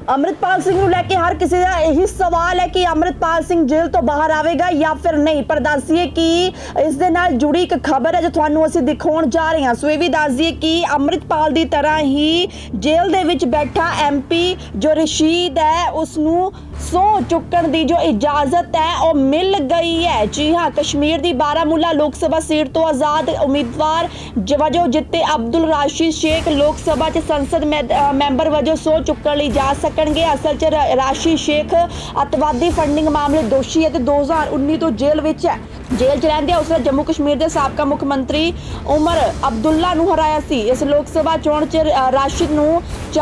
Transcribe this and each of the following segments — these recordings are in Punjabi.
अमृतपाल सिंह ਨੂੰ ਲੈ ਕੇ ਹਰ ਕਿਸੇ ਦਾ ਇਹੀ ਸਵਾਲ ਹੈ ਕਿ ਅਮਰਿਤਪਾਲ ਸਿੰਘ ਜੇਲ੍ਹ ਤੋਂ ਬਾਹਰ ਆਵੇਗਾ ਜਾਂ ਫਿਰ ਨਹੀਂ। ਪਰ ਦੱਸੀਏ ਕਿ ਇਸ ਦੇ ਨਾਲ ਜੁੜੀ ਇੱਕ ਖਬਰ ਹੈ ਜੋ ਤੁਹਾਨੂੰ ਅਸੀਂ ਦਿਖਾਉਣ ਜਾ ਰਹੇ ਹਾਂ। ਸੋ ਇਹ ਵੀ ਦੱਸ ਦਈਏ ਕਿ ਅਮਰਿਤਪਾਲ ਦੀ ਤਰ੍ਹਾਂ ਹੀ ਜੇਲ੍ਹ ਦੇ ਵਿੱਚ ਬੈਠਾ MP ਜੋ ਰਸ਼ੀਦ ਹੈ ਉਸ ਨੂੰ ਸਹੁੰ ਚੁੱਕਣ ਦੀ ਜੋ ਇਜਾਜ਼ਤ ਹੈ ਉਹ ਮਿਲ ਗਈ ਹੈ। ਜੀ ਹਾਂ, ਕਸ਼ਮੀਰ ਦੀ ਬਾਰਾਮੂਲਾ ਲੋਕ ਸਭਾ ਸੀਟ ਤੋਂ ਆਜ਼ਾਦ ਉਮੀਦਵਾਰ ਵਜੋਂ ਜਿੱਤੇ ਅਬਦੁਲ ਰਾਸ਼ਿਦ ਸ਼ੇਖ ਲੋਕ ਸਭਾ 'ਚ ਸੰਸਦ ਮੈਂਬਰ ਵਜੋਂ ਸਹੁੰ ਚੁੱਕਣ ਲਈ ਜਾ ਸਕਣਗੇ। ਅਸਲ 'ਚ ਰਾਸ਼ਿਦ ਸ਼ੇਖ ਅੱਤਵਾਦੀ ਫੰਡਿੰਗ ਮਾਮਲੇ ਦੋਸ਼ੀ ਹੈ ਤੇ 2019 ਤੋਂ ਜੇਲ੍ਹ ਵਿੱਚ ਹੈ। ਜੇਲ੍ਹ 'ਚ ਰਹਿੰਦੇ ਉਸਨੇ ਜੰਮੂ ਕਸ਼ਮੀਰ ਦੇ ਸਾਬਕਾ ਮੁੱਖ ਮੰਤਰੀ ਉਮਰ ਅਬਦੁੱਲਾ ਨੂੰ ਹਰਾਇਆ ਸੀ। ਇਸ ਲੋਕ ਸਭਾ ਚੋਣ 'ਚ ਰਾਸ਼ਿਦ ਨੂੰ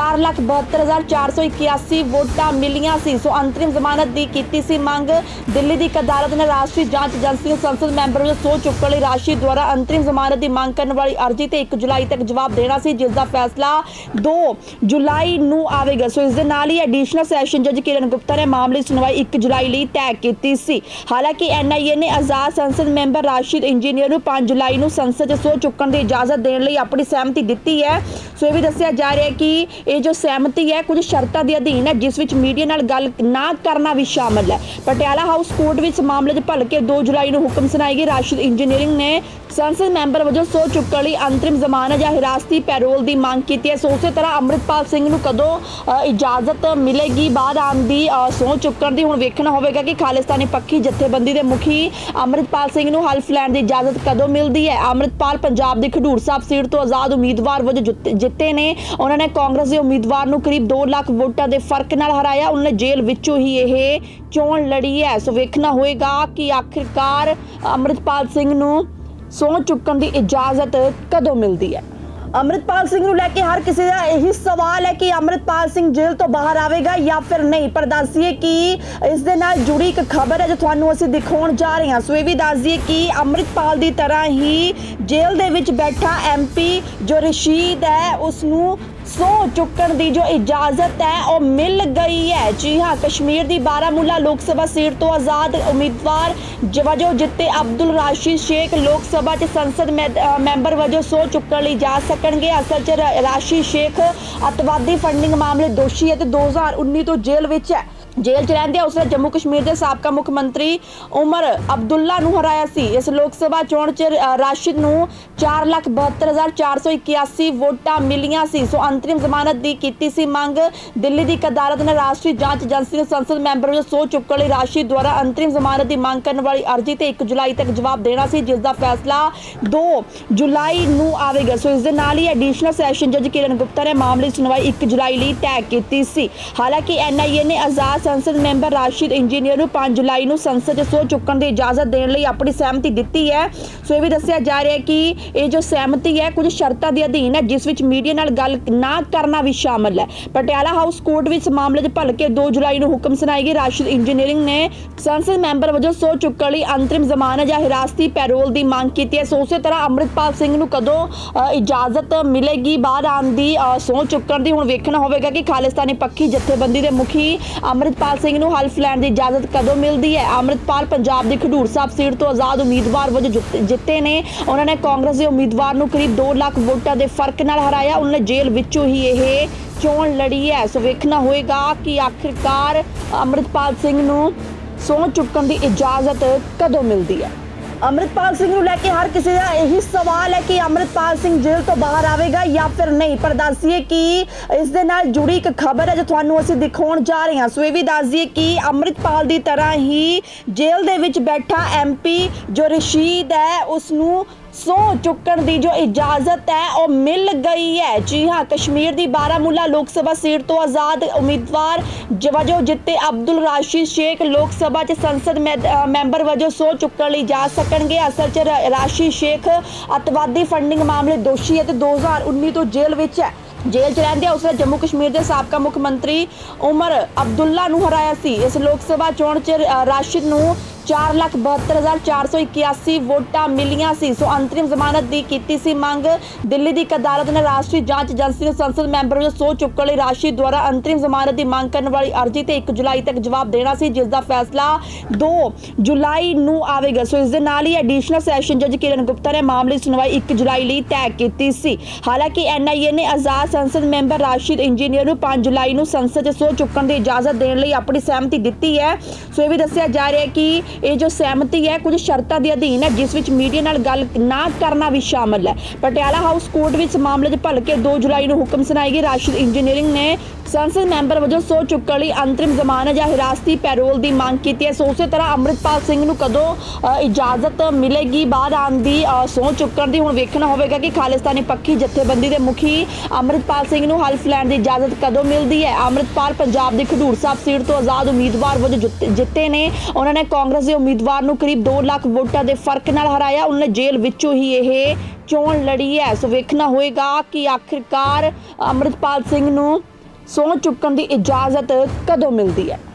4,72,481 ਵੋਟਾਂ ਮਿਲੀਆਂ ਸੀ। ਸੋ ਅੰਤਰਿਮ ਜ਼ਮਾਨਤ ਦੀ ਕੀਤੀ ਸੀ ਮੰਗ। ਦਿੱਲੀ ਦੀ ਇੱਕ ਅਦਾਲਤ ਨੇ ਰਾਸ਼ਟਰੀ ਜਾਂਚ ਏਜੰਸੀ ਨੂੰ ਸੰਸਦ ਮੈਂਬਰ ਵਜੋਂ ਸਹੁੰ ਚੁੱਕਣ ਲਈ ਰਾਸ਼ਿਦ ਦੁਆਰਾ ਅੰਤਰਿਮ ਜ਼ਮਾਨਤ ਦੀ ਮੰਗ ਕਰਨ ਵਾਲੀ ਅਰਜ਼ੀ ਤੇ 1 ਜੁਲਾਈ ਤੱਕ ਜਵਾਬ ਦੇਣਾ ਸੀ, ਜਿਸ ਦਾ ਫੈਸਲਾ 2 ਜੁਲਾਈ ਨੂੰ ਆਵੇਗਾ। ਸੋ ਇਸ ਦੇ ਨਾਲ ਹੀ ਐਡੀਸ਼ਨਲ ਸੈਸ਼ਨ ਜੱਜ ਕਿਰਨ ਗੁਪਤਾ ਨੇ ਮਾਮਲੇ ਦੀ ਸੁਣਵਾਈ 1 ਜੁਲਾਈ ਲਈ ਤੈਅ ਕੀਤੀ ਸੀ। ਹਾਲਾਂਕਿ NIA ਨੇ ਆਜ਼ਾਦ ਸੰਸਦ ਮੈਂਬਰ ਰਾਸ਼ਿਦ ਇੰਜੀਨੀਅਰ ਨੂੰ 5 ਜੁਲਾਈ ਨੂੰ ਸੰਸਦ 'ਚ ਸਹੁੰ ਚੁੱਕਣ ਦੀ ਇਜਾਜ਼ਤ ਦੇਣ ਲਈ ਆਪਣੀ ਸਹਿਮਤੀ ਦਿੱਤੀ ਹੈ। ਸੋ ਇਹ ਵੀ ਦੱਸਿਆ ਜਾ ਰਿਹਾ ਹੈ ਕਿ ਇਹ ਜੋ ਸਹਿਮਤੀ ਹੈ ਕੁਝ ਸ਼ਰਤਾਂ ਦੇ ਅਧੀਨ ਹੈ, ਜਿਸ ਵਿੱਚ ਮੀਡੀਆ ਨਾਲ ਗੱਲ ਨਾ ਕਰਨਾ ਵੀ ਸ਼ਾਮਲ ਹੈ। ਪਟਿਆਲਾ ਹਾਊਸ ਕੋਰਟ ਵਿੱਚ ਮਾਮਲੇ 'ਚ ਭਲਕੇ 2 ਜੁਲਾਈ ਨੂੰ ਹੁਕਮ ਸੁਣਾਏਗੀ। ਰਾਸ਼ਿਦ ਇੰਜੀਨੀਅਰਿੰਗ ਨੇ ਸੰਸਦ ਮੈਂਬਰ ਵਜੋਂ ਸਹੁੰ ਚੁੱਕਣ ਲਈ ਅੰਤਰਿਮ ਜ਼ਮਾਨਤ ਜਾਂ ਹਿਰਾਸਤੀ ਪੈਰੋਲ ਦੀ ਮੰਗ ਕੀਤੀ ਹੈ। ਸੋ ਉਸੇ ਤਰ੍ਹਾਂ ਅਮਰਿਤਪਾਲ ਸਿੰਘ ਨੂੰ ਕਦੋਂ ਇਜਾਜ਼ਤ ਮਿਲੇਗੀ ਬਾਹਰ ਆਉਣ ਦੀ, ਸਹੁੰ ਚੁੱਕਣ ਦੀ, ਹੁਣ ਵੇਖਣਾ ਹੋਵੇਗਾ ਕਿ ਖਾਲਿਸਤਾਨੀ ਪੱਖੀ ਜਥੇਬੰਦੀ ਦੇ ਮੁਖੀ ਅਮਰਿਤਪਾਲ ਸਿੰਘ ਨੂੰ ਹਲਫ ਲੈਣ ਦੀ ਇਜਾਜ਼ਤ ਕਦੋਂ ਮਿਲਦੀ ਹੈ। ਅਮਰਿਤਪਾਲ ਪੰਜਾਬ ਦੀ ਖਡੂਰ ਸਾਹਿਬ ਸੀਟ ਤੋਂ ਆਜ਼ਾਦ ਉਮੀਦਵਾਰ ਵਜੋਂ ਜਿੱਤੇ ਨੇ। ਉਹਨਾਂ ਨੇ ਕਾਂਗਰਸ ਦੇ ਉਮੀਦਵਾਰ ਨੂੰ ਕਰੀਬ 2 ਲੱਖ ਵੋਟਾਂ ਦੇ ਫਰਕ ਨਾਲ ਹਰਾਇਆ। ਉਹਨਾਂ ਨੇ ਜੇਲ੍ਹ ਵਿੱਚੋਂ ਹੀ ਇਹ ਚੋਣ ਲੜੀ ਹੈ। ਸੋ ਵੇਖਣਾ ਹੋਏਗਾ ਕਿ ਆਖਿਰਕਾਰ ਅਮਰਿਤਪਾਲ ਸਿੰਘ ਨੂੰ ਸਹੁੰ ਚੁੱਕਣ ਦੀ ਇਜਾਜ਼ਤ ਕਦੋਂ ਮਿਲਦੀ ਹੈ। ਅਮਰਿਤਪਾਲ ਸਿੰਘ ਨੂੰ ਲੈ ਕੇ ਹਰ ਕਿਸੇ ਦਾ ਇਹੀ ਸਵਾਲ ਹੈ ਕਿ ਅਮਰਿਤਪਾਲ ਸਿੰਘ ਜੇਲ੍ਹ ਤੋਂ ਬਾਹਰ ਆਵੇਗਾ ਜਾਂ ਫਿਰ ਨਹੀਂ। ਪਰ ਦੱਸੀਏ ਕਿ ਇਸ ਦੇ ਨਾਲ ਜੁੜੀ ਇੱਕ ਖਬਰ ਹੈ ਜੋ ਤੁਹਾਨੂੰ ਅਸੀਂ ਦਿਖਾਉਣ ਜਾ ਰਹੇ ਹਾਂ। ਸੋ ਇਹ ਵੀ ਦੱਸ ਦਈਏ ਕਿ ਅਮਰਿਤਪਾਲ ਦੀ ਤਰ੍ਹਾਂ ਹੀ ਜੇਲ੍ਹ ਦੇ ਵਿੱਚ ਬੈਠਾ MP ਜੋ ਰਸ਼ੀਦ ਹੈ ਉਸ ਨੂੰ ਸਹੁੰ ਚੁੱਕਣ ਦੀ ਜੋ ਇਜਾਜ਼ਤ ਹੈ ਉਹ ਮਿਲ ਗਈ ਹੈ। ਜੀ ਹਾਂ, ਕਸ਼ਮੀਰ ਦੀ ਬਾਰਾਮੂਲਾ ਲੋਕ ਸਭਾ ਸੀਟ ਤੋਂ ਆਜ਼ਾਦ ਉਮੀਦਵਾਰ ਵਜੋਂ ਜਿੱਤੇ ਅਬਦੁਲ ਰਾਸ਼ਿਦ ਸ਼ੇਖ ਲੋਕ ਸਭਾ 'ਚ ਸੰਸਦ ਮੈਂਬਰ ਵਜੋਂ ਸਹੁੰ ਚੁੱਕਣ ਲਈ ਜਾ ਸਕਣਗੇ। ਅਸਲ 'ਚ ਰਾਸ਼ਿਦ ਸ਼ੇਖ ਅੱਤਵਾਦੀ ਫੰਡਿੰਗ ਮਾਮਲੇ ਦੋਸ਼ੀ ਹੈ ਤੇ 2019 ਤੋਂ ਜੇਲ੍ਹ ਵਿੱਚ ਹੈ। ਜੇਲ੍ਹ 'ਚ ਰਹਿੰਦੇ ਉਸਨੇ ਜੰਮੂ ਕਸ਼ਮੀਰ ਦੇ ਸਾਬਕਾ ਮੁੱਖ ਮੰਤਰੀ ਉਮਰ ਅਬਦੁੱਲਾ ਨੂੰ ਹਰਾਇਆ ਸੀ। ਇਸ ਲੋਕ ਸਭਾ ਚੋਣ 'ਚ ਰਾਸ਼ਿਦ ਨੂੰ 4,72,481 ਵੋਟਾਂ ਮਿਲੀਆਂ ਸੀ। ਸੋ ਅੰਤਰਿਮ ਜ਼ਮਾਨਤ ਦੀ ਕੀਤੀ ਸੀ ਮੰਗ। ਦਿੱਲੀ ਦੀ ਇੱਕ ਅਦਾਲਤ ਨੇ ਰਾਸ਼ਟਰੀ ਜਾਂਚ ਏਜੰਸੀ ਨੂੰ ਸੰਸਦ ਮੈਂਬਰ ਵਜੋਂ ਸਹੁੰ ਚੁੱਕਣ ਲਈ ਰਾਸ਼ਿਦ ਦੁਆਰਾ ਅੰਤਰਿਮ ਜ਼ਮਾਨਤ ਦੀ ਮੰਗ ਕਰਨ ਵਾਲੀ ਅਰਜ਼ੀ ਤੇ 1 ਜੁਲਾਈ ਤੱਕ ਜਵਾਬ ਦੇਣਾ ਸੀ, ਜਿਸ ਦਾ ਫੈਸਲਾ 2 ਜੁਲਾਈ ਨੂੰ ਆਵੇਗਾ। ਸੋ ਇਸ ਦੇ ਨਾਲ ਹੀ ਐਡੀਸ਼ਨਲ ਸੈਸ਼ਨ ਜੱਜ ਕਿਰਨ ਗੁਪਤਾ ਨੇ ਮਾਮਲੇ ਦੀ ਸੁਣਵਾਈ 1 ਜੁਲਾਈ ਲਈ ਤੈਅ ਕੀਤੀ ਸੀ। ਹਾਲਾਂਕਿ NIA ਨੇ ਆਜ਼ਾਦ ਸੰਸਦ ਮੈਂਬਰ ਰਾਸ਼ਿਦ ਇੰਜੀਨੀਅਰ ਨੂੰ 5 ਜੁਲਾਈ ਨੂੰ ਸੰਸਦ 'ਚ ਸਹੁੰ ਚੁੱਕਣ ਦੀ ਇਜਾਜ਼ਤ ਦੇਣ ਲਈ ਆਪਣੀ ਸਹਿਮਤੀ ਦਿੱਤੀ ਹੈ। ਸੋ ਇਹ ਵੀ ਦੱਸਿਆ ਜਾ ਰਿਹਾ ਹੈ ਕਿ ਇਹ ਜੋ ਸਹਿਮਤੀ ਹੈ ਕੁਝ ਸ਼ਰਤਾਂ ਦੇ ਅਧੀਨ ਹੈ, ਜਿਸ ਵਿੱਚ ਮੀਡੀਆ ਨਾਲ ਗੱਲ ਨਾ ਕਰਨਾ ਵੀ ਸ਼ਾਮਲ ਹੈ। ਪਟਿਆਲਾ ਹਾਊਸ ਕੋਰਟ ਵਿੱਚ ਮਾਮਲੇ 'ਚ ਭਲਕੇ 2 ਜੁਲਾਈ ਨੂੰ ਹੁਕਮ ਸੁਣਾਏਗੀ। ਰਾਸ਼ਿਦ ਇੰਜੀਨੀਅਰਿੰਗ ਨੇ ਸੰਸਦ ਮੈਂਬਰ ਵਜੋਂ ਸਹੁੰ ਚੁੱਕਣ ਲਈ ਅੰਤਰਿਮ ਜ਼ਮਾਨਤ ਜਾਂ ਹਿਰਾਸਤੀ ਪੈਰੋਲ ਦੀ ਮੰਗ ਕੀਤੀ ਹੈ। ਸੋ ਉਸੇ ਤਰ੍ਹਾਂ ਅਮਰਿਤਪਾਲ ਸਿੰਘ ਨੂੰ ਕਦੋਂ ਇਜਾਜ਼ਤ ਮਿਲੇਗੀ ਬਾਹਰ ਆਉਣ ਦੀ, ਸਹੁੰ ਚੁੱਕਣ ਦੀ, ਹੁਣ ਵੇਖਣਾ ਹੋਵੇਗਾ ਕਿ ਖਾਲਿਸਤਾਨੀ ਪੱਖੀ ਜਥੇਬੰਦੀ ਦੇ ਮੁਖੀ ਅਮਰਿਤਪਾਲ ਸਿੰਘ ਨੂੰ ਹਲਫ ਲੈਣ ਦੀ ਇਜਾਜ਼ਤ ਕਦੋਂ ਮਿਲਦੀ ਹੈ। ਅਮਰਿਤਪਾਲ ਪੰਜਾਬ ਦੀ ਖਡੂਰ ਸਾਹਿਬ ਸੀਟ ਤੋਂ ਆਜ਼ਾਦ ਉਮੀਦਵਾਰ ਵਜੋਂ ਜਿੱਤੇ ਨੇ। ਉਹਨਾਂ ਨੇ ਕਾਂਗਰਸ ਦੇ ਉਮੀਦਵਾਰ ਨੂੰ ਕਰੀਬ 2 ਲੱਖ ਵੋਟਾਂ ਦੇ ਫਰਕ ਨਾਲ ਹਰਾਇਆ। ਉਹਨਾਂ ਨੇ ਜੇਲ੍ਹ ਵਿੱਚੋਂ ਹੀ ਇਹ ਚੋਣ ਲੜੀ ਹੈ। ਸੋ ਵੇਖਣਾ ਹੋਏਗਾ ਕਿ ਆਖਿਰਕਾਰ ਅਮਰਿਤਪਾਲ ਸਿੰਘ ਨੂੰ ਸਹੁੰ ਚੁੱਕਣ ਦੀ ਇਜਾਜ਼ਤ ਕਦੋਂ ਮਿਲਦੀ ਹੈ। ਅਮਰਿਤਪਾਲ ਸਿੰਘ ਨੂੰ ਲੈ ਕੇ ਹਰ ਕਿਸੇ ਦਾ ਇਹੀ ਸਵਾਲ ਹੈ ਕਿ ਅਮਰਿਤਪਾਲ ਸਿੰਘ ਜੇਲ੍ਹ ਤੋਂ ਬਾਹਰ ਆਵੇਗਾ ਜਾਂ ਫਿਰ ਨਹੀਂ। ਪਰ ਦੱਸੀਏ ਕਿ ਇਸ ਦੇ ਨਾਲ ਜੁੜੀ ਇੱਕ ਖਬਰ ਹੈ ਜੋ ਤੁਹਾਨੂੰ ਅਸੀਂ ਦਿਖਾਉਣ ਜਾ ਰਹੇ ਹਾਂ। ਸੋ ਇਹ ਵੀ ਦੱਸ ਦਈਏ ਕਿ ਅਮਰਿਤਪਾਲ ਦੀ ਤਰ੍ਹਾਂ ਹੀ ਜੇਲ੍ਹ ਦੇ ਵਿੱਚ ਬੈਠਾ MP ਜੋ ਰਸ਼ੀਦ ਹੈ ਉਸ ਨੂੰ ਸਹੁੰ ਚੁੱਕਣ ਦੀ ਜੋ ਇਜਾਜ਼ਤ ਹੈ ਉਹ ਮਿਲ ਗਈ ਹੈ। ਜੀ ਹਾਂ, ਕਸ਼ਮੀਰ ਦੀ ਬਾਰਾਮੂਲਾ ਲੋਕ ਸਭਾ ਸੀਟ ਤੋਂ ਆਜ਼ਾਦ ਉਮੀਦਵਾਰ ਵਜੋਂ ਜਿੱਤੇ ਅਬਦੁਲ ਰਾਸ਼ਿਦ ਸ਼ੇਖ ਲੋਕ ਸਭਾ 'ਚ ਸੰਸਦ ਮੈਂਬਰ ਵਜੋਂ ਸਹੁੰ ਚੁੱਕਣ ਲਈ ਜਾ ਸਕਣਗੇ। ਅਸਲ 'ਚ ਰਾਸ਼ਿਦ ਸ਼ੇਖ ਅੱਤਵਾਦੀ ਫੰਡਿੰਗ ਮਾਮਲੇ ਦੋਸ਼ੀ ਹੈ ਤੇ 2019 ਤੋਂ ਜੇਲ੍ਹ ਵਿੱਚ ਹੈ। ਜੇਲ੍ਹ 'ਚ ਰਹਿੰਦੇ ਉਸਨੇ ਜੰਮੂ ਕਸ਼ਮੀਰ ਦੇ ਸਾਬਕਾ ਮੁੱਖ ਮੰਤਰੀ ਉਮਰ ਅਬਦੁੱਲਾ ਨੂੰ ਹਰਾਇਆ ਸੀ। ਇਸ ਲੋਕ ਸਭਾ ਚੋਣ 'ਚ ਰਾਸ਼ਿਦ ਨੂੰ 4,72,481 ਵੋਟਾਂ ਮਿਲੀਆਂ ਸੀ। ਸੋ ਅੰਤਰਿਮ ਜ਼ਮਾਨਤ ਦੀ ਕੀਤੀ ਸੀ ਮੰਗ। ਦਿੱਲੀ ਦੀ ਇੱਕ ਅਦਾਲਤ ਨੇ ਰਾਸ਼ਟਰੀ ਜਾਂਚ ਏਜੰਸੀ ਨੂੰ ਸੰਸਦ ਮੈਂਬਰ ਵਜੋਂ ਸਹੁੰ ਚੁੱਕਣ ਲਈ ਰਾਸ਼ੀ ਦੁਆਰਾ ਅੰਤਰਿਮ ਜ਼ਮਾਨਤ ਦੀ ਮੰਗ ਕਰਨ ਵਾਲੀ ਅਰਜ਼ੀ ਤੇ 1 ਜੁਲਾਈ ਤੱਕ ਜਵਾਬ ਦੇਣਾ ਸੀ, ਜਿਸ ਦਾ ਫੈਸਲਾ 2 ਜੁਲਾਈ ਨੂੰ ਆਵੇਗਾ। ਸੋ ਇਸ ਦੇ ਨਾਲ ਹੀ ਐਡੀਸ਼ਨਲ ਸੈਸ਼ਨ ਜੱਜ ਕਿਰਨ ਗੁਪਤਾ ਨੇ ਮਾਮਲੇ ਦੀ ਸੁਣਵਾਈ 1 ਜੁਲਾਈ ਲਈ ਤੈਅ ਕੀਤੀ ਸੀ। ਹਾਲਾਂਕਿ NIA ਨੇ ਆਜ਼ਾਦ ਸੰਸਦ ਮੈਂਬਰ ਰਾਸ਼ਿਦ ਇੰਜੀਨੀਅਰ ਨੂੰ 5 ਜੁਲਾਈ ਨੂੰ ਸੰਸਦ 'ਚ ਸਹੁੰ ਚੁੱਕਣ ਦੀ ਇਜਾਜ਼ਤ ਦੇਣ ਲਈ ਆਪਣੀ ਸਹਿਮਤੀ ਦਿੱਤੀ ਹੈ। ਸੋ ਇਹ ਵੀ ਦੱਸਿਆ ਜਾ ਰਿਹਾ ਹੈ ਕਿ ਇਹ ਜੋ ਸਹਿਮਤੀ ਹੈ ਕੁਝ ਸ਼ਰਤਾਂ ਦੇ ਅਧੀਨ ਹੈ, ਜਿਸ ਵਿੱਚ ਮੀਡੀਆ ਨਾਲ ਗੱਲ ਨਾ ਕਰਨਾ ਵੀ ਸ਼ਾਮਲ ਹੈ। ਪਟਿਆਲਾ ਹਾਊਸ ਕੋਰਟ ਵਿੱਚ ਮਾਮਲੇ 'ਚ ਭਲਕੇ 2 ਜੁਲਾਈ ਨੂੰ ਹੁਕਮ ਸੁਣਾਏਗੀ। ਰਾਸ਼ਿਦ ਇੰਜੀਨੀਅਰਿੰਗ ਨੇ ਸੰਸਦ ਮੈਂਬਰ ਵਜੋਂ ਸਹੁੰ ਚੁੱਕਣ ਲਈ ਅੰਤਰਿਮ ਜ਼ਮਾਨਤ ਜਾਂ ਹਿਰਾਸਤੀ ਪੈਰੋਲ ਦੀ ਮੰਗ ਕੀਤੀ ਹੈ। ਸੋ ਉਸੇ ਤਰ੍ਹਾਂ ਅੰਮ੍ਰਿਤਪਾਲ ਸਿੰਘ ਨੂੰ ਕਦੋਂ ਇਜਾਜ਼ਤ ਮਿਲੇਗੀ ਬਾਹਰ ਆਉਣ ਦੀ, ਸਹੁੰ ਚੁੱਕਣ ਦੀ, ਹੁਣ ਵੇਖਣਾ ਹੋਵੇਗਾ ਕਿ ਖਾਲਿਸਤਾਨੀ ਪੱਖੀ ਜਥੇਬੰਦੀ ਦੇ ਮੁਖੀ ਅੰਮ੍ਰਿਤਪਾਲ ਸਿੰਘ ਨੂੰ ਹਲਫ ਲੈਣ ਦੀ ਇਜਾਜ਼ਤ ਕਦੋਂ ਮਿਲਦੀ ਹੈ। ਅੰਮ੍ਰਿਤਪਾਲ ਪੰਜਾਬ ਦੀ ਖਡੂਰ ਸਾਹਿਬ ਸੀਟ ਤੋਂ ਆਜ਼ਾਦ ਉਮੀਦਵਾਰ ਵਜੋਂ ਜਿੱਤੇ ਨੇ। ਉਹਨਾਂ ਨੇ ਕਾਂਗਰਸ ਦੇ ਉਮੀਦਵਾਰ ਨੂੰ ਕਰੀਬ 2 ਲੱਖ ਵੋਟਾਂ ਦੇ ਫਰਕ ਨਾਲ ਹਰਾਇਆ। ਉਹਨਾਂ ਨੇ ਜੇਲ੍ਹ ਵਿੱਚੋਂ ਹੀ ਇਹ ਚੋਣ ਲੜੀ ਹੈ। ਸੋ ਵੇਖਣਾ ਹੋਏਗਾ ਕਿ ਆਖਿਰਕਾਰ ਅੰਮ੍ਰਿਤਪਾਲ ਸਿੰਘ ਨੂੰ ਸਹੁੰ ਚੁੱਕਣ ਦੀ ਇਜਾਜ਼ਤ ਕਦੋਂ ਮਿਲਦੀ ਹੈ।